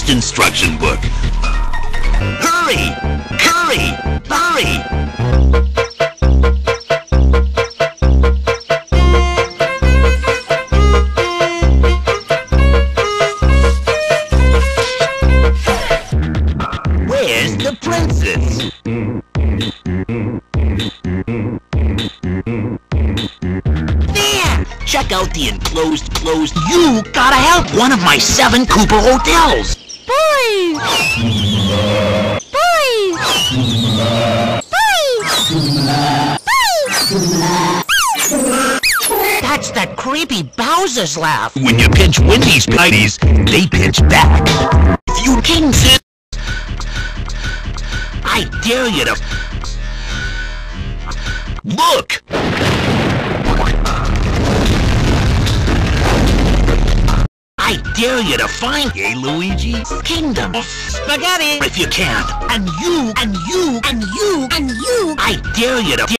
first instruction book. Hurry! Hurry! Hurry! Where's the princess? There! Check out the enclosed closed. You gotta help one of my 7 Cooper hotels. Boys! Boys! That's that creepy Bowser's laugh. When you pinch Wendy's pities, they pinch back. If you king sit, I dare you to look. I dare you to find a Luigi's Kingdom of Spaghetti if you can. And you, and you, and you, and you. I dare you to